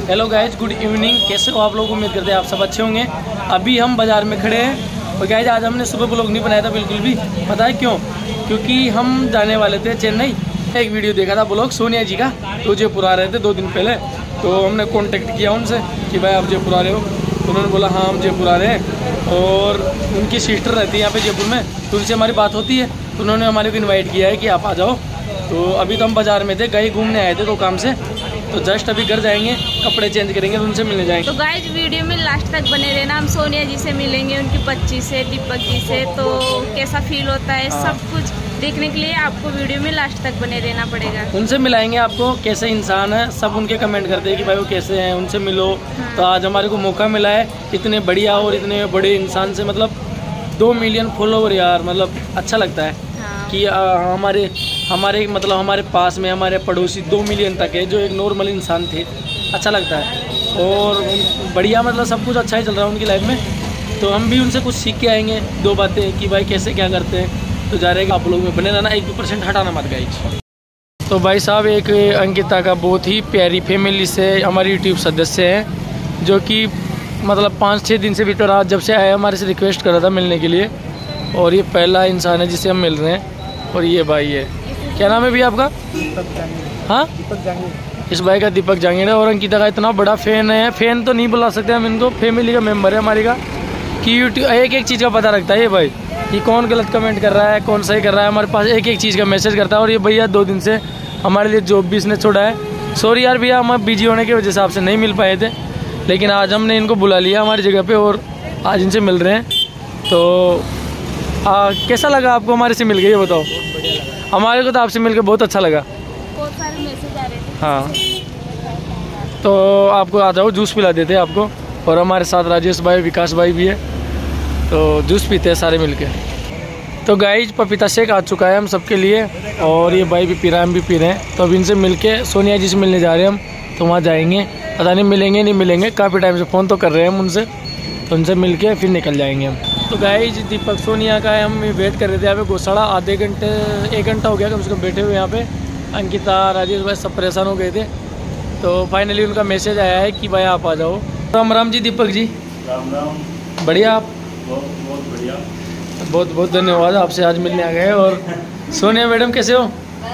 Hello guys, good evening. कैसे हो आप लोग? उम्मीद करते हैं आप सब अच्छे होंगे। अभी हम बाज़ार में खड़े हैं और गाइज आज हमने सुबह ब्लॉग नहीं बनाया था बिल्कुल भी। पता है क्यों? क्योंकि हम जाने वाले थे चेन्नई। एक वीडियो देखा था ब्लॉग सोनिया जी का, तो जयपुर आ रहे थे 2 दिन पहले। तो हमने कॉन्टेक्ट किया उनसे कि भाई आप जयपुर आ रहे हो? तो उन्होंने बोला हाँ हम जयपुर आ रहे हैं। और उनकी सिस्टर रहती है यहाँ पे जयपुर में, तो उनसे हमारी बात होती है। तो उन्होंने हमारे को इन्वाइट किया है कि आप आ जाओ। तो अभी तो हम बाज़ार में थे, गए घूमने आए थे तो काम से। तो जस्ट अभी घर जाएंगे, कपड़े चेंज करेंगे तो उनसे मिलने जाएंगे। तो गाइज वीडियो में लास्ट तक बने रहना। हम सोनिया जी से मिलेंगे, उनकी बच्ची से, दीपक जी से। तो कैसा फील होता है सब कुछ देखने के लिए आपको वीडियो में लास्ट तक बने रहना पड़ेगा। उनसे मिलाएंगे आपको, कैसे इंसान है। सब उनके कमेंट करते हैं कि भाई वो कैसे हैं, उनसे मिलो। तो आज हमारे को मौका मिला है इतने बढ़िया और इतने बड़े इंसान से, मतलब 2 मिलियन फॉलोवर यार, मतलब अच्छा लगता है कि हमारे मतलब हमारे पास में हमारे पड़ोसी 2 मिलियन तक है, जो एक नॉर्मल इंसान थे। अच्छा लगता है और बढ़िया, मतलब सब कुछ अच्छा ही चल रहा है उनकी लाइफ में। तो हम भी उनसे कुछ सीख के आएंगे 2 बातें कि भाई कैसे क्या करते हैं। तो जा रहे हैं आप लोग में बने रहना, 1% हटाना मत गाइज। तो भाई साहब, एक अंकिता का बहुत ही प्यारी फैमिली से हमारी यूट्यूब सदस्य है, जो कि मतलब 5-6 दिन से भीतर आज जब से आया हमारे से रिक्वेस्ट कर रहा था मिलने के लिए। और ये पहला इंसान है जिससे हम मिल रहे हैं। और ये भाई है, क्या नाम है भैया आपका? हाँ, दीपक जांगीर। इस भाई का दीपक जांगीर है और अंकिता का इतना बड़ा फ़ैन है। फ़ैन तो नहीं बुला सकते हम इनको, फैमिली का मेंबर है हमारे का, कि यूट्यूब एक चीज़ का पता रखता है ये भाई, कि कौन गलत कमेंट कर रहा है, कौन सही कर रहा है। हमारे पास एक चीज़ का मैसेज करता है। और ये भैया 2 दिन से हमारे लिए जॉब भी इसने छोड़ा है। सॉरी यार भैया, हम बिजी होने की वजह से आपसे नहीं मिल पाए थे, लेकिन आज हमने इनको बुला लिया हमारी जगह पे और आज इनसे मिल रहे हैं। तो कैसा लगा आपको हमारे से मिल के, ये बताओ? हमारे को तो आपसे मिलकर बहुत अच्छा लगा। बहुत सारे मैसेज आ रहे थे। हाँ, तो आपको आ जाओ, जूस पिला देते हैं आपको। और हमारे साथ राजेश भाई, विकास भाई भी है, तो जूस पीते हैं सारे मिलके। तो गाइज पपीता शेक आ चुका है हम सबके लिए, और ये भाई भी पी रहा है, हम भी पी रहे हैं। तो अब इनसे मिलके सोनिया जी से मिलने जा रहे हैं हम। तो वहाँ जाएंगे, पता नहीं मिलेंगे नहीं मिलेंगे, काफ़ी टाइम से फ़ोन तो कर रहे हैं हम उनसे। तो उनसे मिलके फिर निकल जाएंगे हम। तो गाइज दीपक सोनिया का है, हम वेट कर रहे थे यहाँ पे गौशाला। आधे घंटे 1 घंटा हो गया कम से कम बैठे हुए यहाँ पे। अंकिता, राजेश भाई सब परेशान हो गए थे। तो फाइनली उनका मैसेज आया है कि भाई आप आ जाओ। राम राम जी दीपक जी। राम राम। बढ़िया आप? बहुत बढ़िया। बहुत बहुत धन्यवाद, आपसे आज मिलने आ गए। और सोनिया मैडम कैसे हो?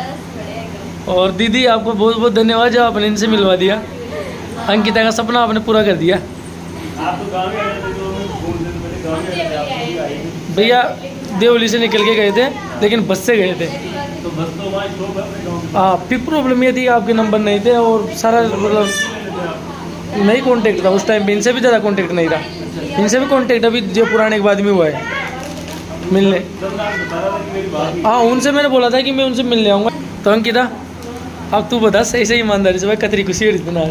और दीदी आपको बहुत बहुत धन्यवाद जो आपने इनसे मिलवा दिया। अंकिता का सपना आपने पूरा कर दिया। आप तो गाँव में आए थे, तो हमें गाँव में भैया देवली से निकल के गए थे, लेकिन बस से गए थे। तो बस तो हमारे स्टॉप है अपने गाँव में। हाँ, फिर प्रॉब्लम ये थी आपके नंबर नहीं थे और सारा मतलब नहीं कांटेक्ट था उस टाइम पे। इनसे भी ज़्यादा कांटेक्ट नहीं था। इनसे भी कांटेक्ट अभी जयपुर आने के बाद में हुआ है मिलने। हाँ, उनसे मैंने बोला था कि मैं उनसे मिलने आऊँगा। तो अंकिता अब तू बता सही सही ईमानदारी से भाई, कतरी खुशी है इतना?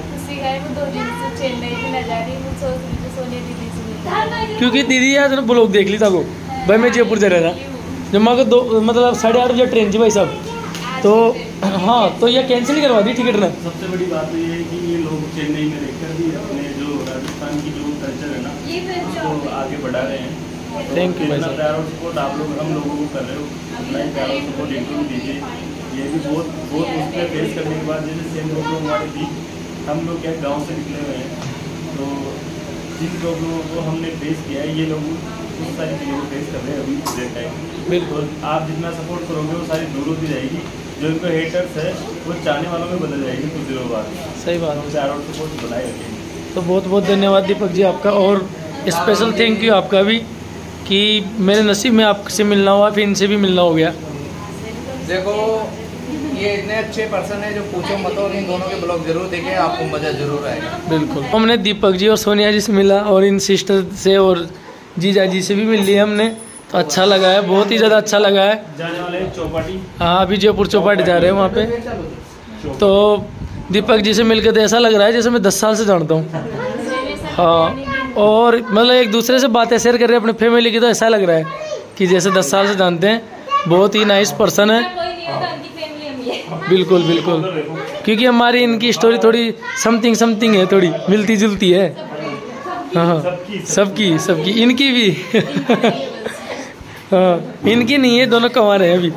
क्योंकि दीदी यार ब्लॉग देख ली था वो भाई, मैं जयपुर जा रहा था जब माँ को 2 मतलब 8:30 बजे ट्रेन थी भाई साहब। तो हाँ, तो ये कैंसिल करवा दी टिकट ने। सबसे बड़ी बात ये है कि ये लोग चेन्नई में रहकर भी अपने जो राजस्थान की जो कल्चर है ना, उसको आगे बढ़ा रहे हैं। तो थैंक यू भाई साहब। प्यार और सपोर्ट आप लोग हम लोगों को कर रहे हो, उतना ही प्यार और सपोर्ट इनको भी दीजिए। ये भी बहुत उसमें फेस करने के बाद जैसे सेम प्रॉब्लम हमारी थी। हम लोग क्या गाँव से निकले हुए हैं, तो जिन प्रॉब्लमों को हमने फेस किया है, ये लोग उस सारी चीज़ों को फेस कर रहे हैं अभी प्रेजेंट टाइम। बिल्कुल, आप जितना सपोर्ट करोगे वो सारी दूर होती जाएगी। जो इनको हेटर्स है वो चाहने वालों में बदल जाएगी कुछ दिनों बाद। सही बात। हम प्यार और सपोर्ट बनाए रखेंगे। तो बहुत बहुत धन्यवाद दीपक जी आपका, और स्पेशल थैंक यू आपका भी कि मेरे नसीब में आपसे मिलना हुआ, फिर इनसे भी मिलना हो गया। देखो ये इतने अच्छे पर्सन है, जो पूछो मत, और इन दोनों के ब्लॉग जरूर देखें, आपको मज़ा जरूर आएगा। बिल्कुल, हमने दीपक जी और सोनिया जी से मिला, और इन सिस्टर से और जीजा जी से भी मिल लिया हमने। तो अच्छा लगा है, बहुत ही ज़्यादा अच्छा लगा है। जाने वाले हैं चौपाटी। हाँ, अभी जयपुर चौपाटी जा रहे हैं वहाँ पे। तो दीपक जी से मिलकर तो ऐसा लग रहा है जैसे मैं 10 साल से जानता हूँ। हाँ, और मतलब एक दूसरे से बातें शेयर कर रहे हैं अपने फैमिली की, तो ऐसा लग रहा है कि जैसे 10 साल से जानते हैं। बहुत ही नाइस पर्सन है। बिल्कुल बिल्कुल, क्योंकि हमारी इनकी स्टोरी थोड़ी समथिंग है, थोड़ी मिलती जुलती है। हाँ, सबकी इनकी भी हाँ, इनकी नहीं है, दोनों कमा रहे हैं अभी।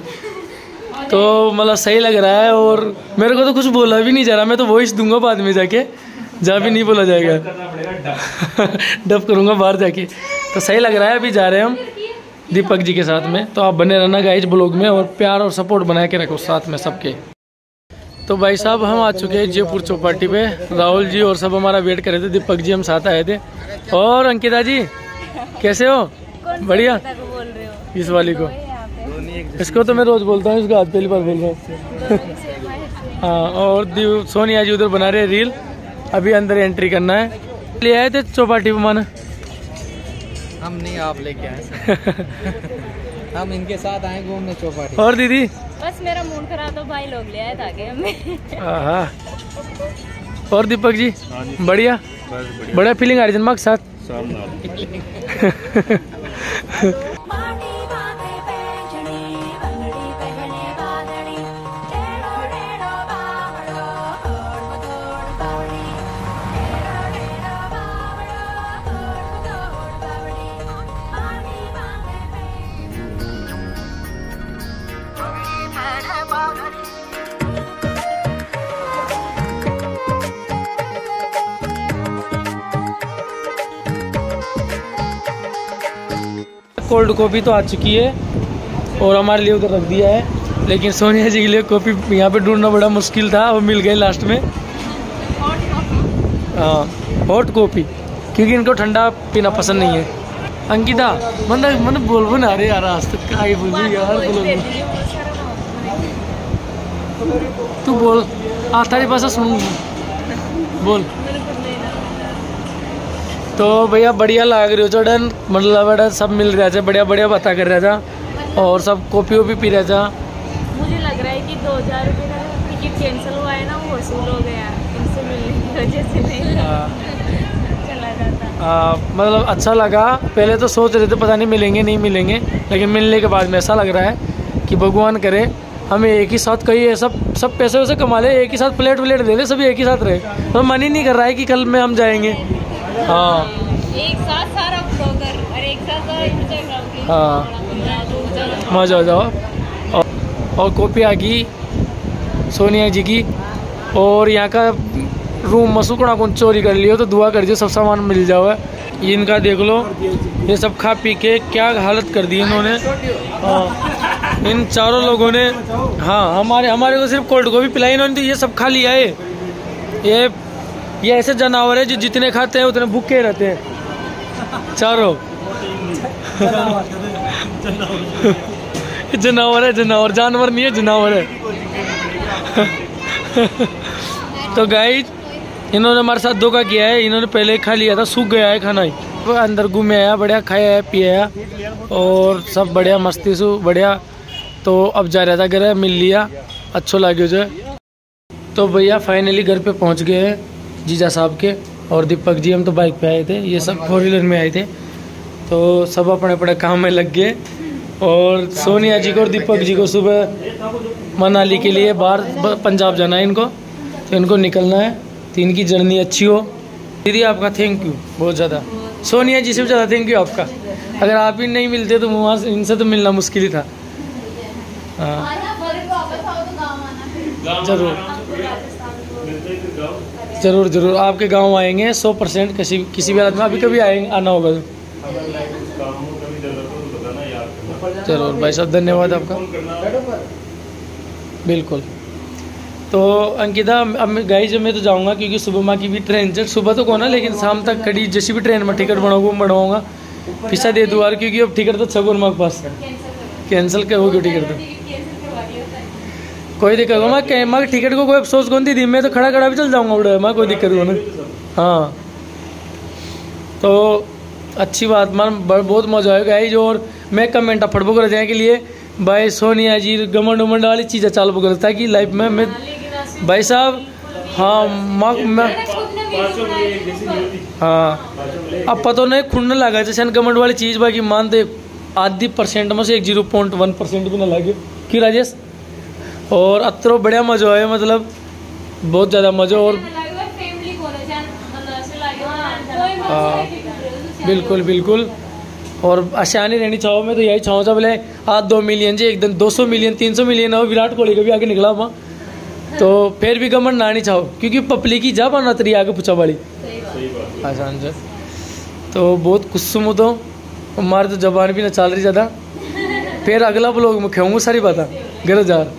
तो मतलब सही लग रहा है। और मेरे को तो कुछ बोला भी नहीं जा रहा, मैं तो वॉइस दूंगा बाद में जाके। जहाँ भी नहीं बोला जाएगा। डब करूँगा बाहर जाके। तो सही लग रहा है। अभी जा रहे हैं हम दीपक जी के साथ में। तो आप बने रहना गाइस ब्लॉग में और प्यार और सपोर्ट बना के रखो साथ में सबके। तो भाई साहब हम आ चुके हैं जयपुर चौपाटी पे। राहुल जी और सब हमारा वेट कर रहे थे। दीपक जी हम साथ आए थे। और अंकिता जी कैसे हो? बढ़िया। इस वाली को, इसको तो मैं रोज बोलता हूँ, इसको आज पहली बार बोल रहा हूँ। हाँ, और सोनिया जी उधर बना रहे रील। अभी अंदर एंट्री करना है। ले आए थे चौपाटी पे माना? हम नहीं, आप लेके आए। हम इनके साथ आए घूमने चौपाटी। और दीदी? बस मेरा मूड खराब तो भाई लोग ले आए ताकि हमें। हाँ। और दीपक जी बढ़िया? बढ़िया फीलिंग आ रही है दिमाग साथ। कोल्ड कॉफ़ी तो आ चुकी है और हमारे लिए उधर रख दिया है, लेकिन सोनिया जी के लिए कॉफ़ी यहाँ पे ढूंढना बड़ा मुश्किल था। वो मिल गई लास्ट में। हाँ, हॉट कॉफ़ी, क्योंकि इनको ठंडा पीना पसंद नहीं है। अंकिता मतलब बोल बना रहे यार, आज तक क्या बोल रही यार। तू बोल, तारी भाषा सुनूंगी, बोल। तो भैया बढ़िया लग रही हो चढ़न, मतलब बड़ा सब मिल रहा था, बढ़िया बढ़िया बातें कर रहा था और सब कॉफी वॉफी पी रहा था। मुझे लग रहा है कि 2000 रुपये का टिकट कैंसिल हुआ है ना, वो वसूल हो गया इनसे मिलने की वजह से। नहीं चला जाता। मतलब अच्छा लगा। पहले तो सोच रहे थे पता नहीं मिलेंगे नहीं मिलेंगे, लेकिन मिलने के बाद में ऐसा लग रहा है कि भगवान करे हमें एक ही साथ कहीं सब पैसे वैसे कमा ले, एक ही साथ प्लेट ले ले, सभी एक ही साथ रहे। तो मन ही नहीं कर रहा है कि कल में हम जाएंगे। हाँ, एक साथ सारा ब्लॉगर और एक साथ हाँ, मजा आ जाओ। और कॉपी आ गई सोनिया जी की। और यहाँ का रूम मसूकड़ा कौन चोरी कर लियो तो दुआ कर दियो सब सामान मिल जाओ। इनका देख लो, ये सब खा पी के क्या हालत कर दी इन्होंने। इन चारों लोगों ने, हाँ, हमारे को सिर्फ कोल्ड कॉफी पिलाई इन्होंने, तो ये सब खा लिया है। ये ऐसे जानवर है जो जितने खाते हैं उतने भूखे रहते हैं चारों। जानवर है, जानवर नहीं है, जानवर है। तो गाइस इन्होंने हमारे साथ धोखा किया है। इन्होंने पहले खा लिया था, सूख गया है खाना ही। वो अंदर घूमे आया, बढ़िया खाया है, पिया है और सब बढ़िया मस्ती से बढ़िया। तो अब जा रहा था घर, मिल लिया, अच्छा लगे जो। तो भैया फाइनली घर पे पहुंच गए हैं जीजा साहब के और दीपक जी। हम तो बाइक पे आए थे, ये सब 4 व्हीलर में आए थे। तो सब अपने अपने काम में लग गए। और सोनिया जी को और दीपक जी को सुबह मनाली के लिए बाहर पंजाब जाना है इनको, तो इनको निकलना है। तो इनकी जर्नी अच्छी हो। दीदी आपका थैंक यू बहुत ज़्यादा। सोनिया जी से भी ज़्यादा थैंक यू आपका। अगर आप ही नहीं मिलते तो वहाँ से इनसे तो मिलना मुश्किल ही था। हाँ ज़रूर आपके गांव आएंगे 100%। किसी भी हालत में अभी कभी आएंगे, आना होगा तो जरूर। भाई साहब धन्यवाद आपका, बिल्कुल। तो अंकिता अब गाइस मैं तो जाऊंगा क्योंकि सुबह माँ की भी ट्रेन है। सुबह तो कौन है, लेकिन शाम तक खड़ी जैसी भी ट्रेन में टिकट बनवाऊंगा पैसा दे दूँ क्योंकि अब टिकट तो छगोर माँ के पास कैंसिल होगी टिकट। तो कोई दिक्कत हो माँ टिकट को कोई अफसोस कौन दी, मैं तो खड़ा भी चल जाऊँगा उड़ा माँ, कोई दिक्कत हो ना। हाँ, तो अच्छी बात मान, बहुत मजा आएगा गाइस। और मैं कमेंट फटबो कर देने के लिए भाई सोनिया जी गमंड उमंड वाली चीज़ें चाल कर ताकि लाइफ में मैं भाई साहब। हाँ हाँ, अब पता नहीं खुलने लगा जैसे गमंड वाली चीज़ बाकी मानते आधी % में से 0.1% भी ना लगे कि राजेश। और अतरो बढ़िया मजा है, मतलब बहुत ज़्यादा मजा। और बिल्कुल और आसानी रहनी चाहो। मैं तो यही चाहूँगा बोले आज 2 मिलियन जी एक दिन 200 मिलियन 300 मिलियन हो। विराट कोहली का भी आगे निकला वहाँ तो फिर भी गमन ना नहीं चाहो, क्योंकि पपली की जा बना तरी आगे पूछा वाली सही बात है। आसान से। तो बहुत कुछ तो हमारे तो जबान भी ना चल रही ज़्यादा। फिर अगला ब्लॉग में खाऊंगा सारी बातें गरज यार।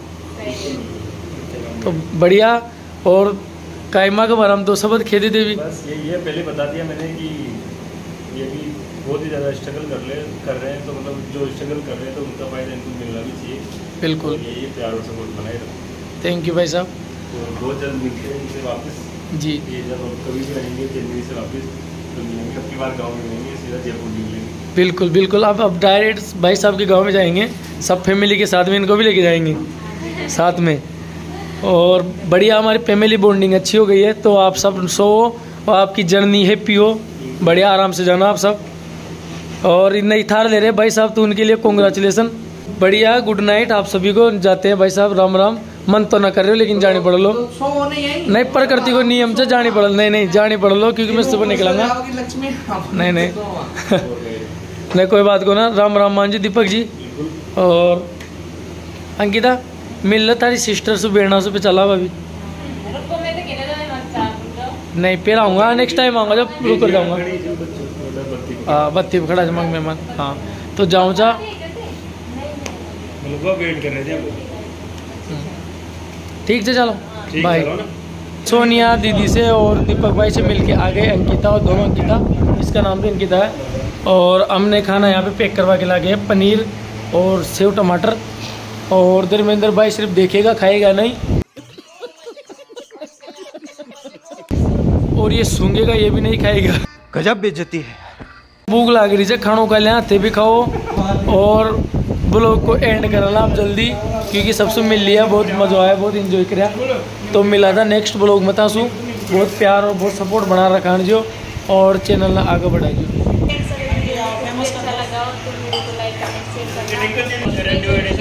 तो बढ़िया। और कायमा के बारे में तो सबक खेती देवी बस ये पहले बता दिया मैंने कि ये भी बहुत ही ज़्यादा स्ट्रगल कर रहे हैं, तो मतलब जो स्ट्रगल कर रहे हैं तो उनका फायदा इनको मिलना भी चाहिए। बिल्कुल। यही प्यार और सपोर्ट बनाए रखो। थैंक यू भाई साहब। तो बहुत जल्द मिलते हैं इनसे वापस। जी ये जब हम कभी भी रहेंगे चेन्नई से वापस तो मिलेंगे, अब की बार गाँव में मिलेंगे, सीधा जयपुर मिलेंगे। बिल्कुल बिल्कुल। अब डायरेक्ट भाई साहब के गांव में जाएंगे, सब फैमिली के साथ में, इनको भी लेके जाएंगे साथ में। और बढ़िया हमारी फैमिली बॉन्डिंग अच्छी हो गई है। तो आप सब सो और आपकी जर्नी हैप्पी हो, बढ़िया आराम से जाना आप सब। और नई थार ले रहे भाई साहब, तो उनके लिए कॉन्ग्रेचुलेसन। बढ़िया, गुड नाइट आप सभी को। जाते हैं भाई साहब, राम राम। मन तो ना कर रहे हो लेकिन जानी पड़ लो। नहीं प्रकृति को नियम से जानी पड़, नहीं जानी पड़ लो, क्योंकि मैं सुबह निकलांगा। नहीं नहीं कोई बात को ना। राम राम मान जी, दीपक जी। और अंकिता मिल लो तारी सिस्टर से, बेड़ना से पे चला अभी नहीं, फिर आऊँगा नेक्स्ट टाइम आऊँगा जब रुक कर जाऊँगा। हाँ बत्ती पे खड़ा है मंग मेहमान। हाँ तो जाऊँ जा, वेट कर रहे थे। ठीक है चलो बाय। सोनिया दीदी से और दीपक भाई से मिलके आ गए अंकिता, और दोनों अंकिता, इसका नाम भी अंकिता है। और हमने खाना यहाँ पे पैक करवा के ला गए, पनीर और सेव टमाटर। और धर्मेंद्र भाई सिर्फ देखेगा, खाएगा नहीं। और ये सूंघेगा, ये भी नहीं खाएगा। गजब बेइज्जती है। भूख लग रही है, खानों का ले आते भी खाओ। और ब्लॉग को एंड करना आप जल्दी, क्योंकि सबसे मिल लिया, बहुत मजा आया, बहुत इंजॉय किया। तो मिला था नेक्स्ट ब्लॉग में तासू। बहुत प्यार और बहुत सपोर्ट बना रखा जो, और चैनल ना आगे बढ़ा जो।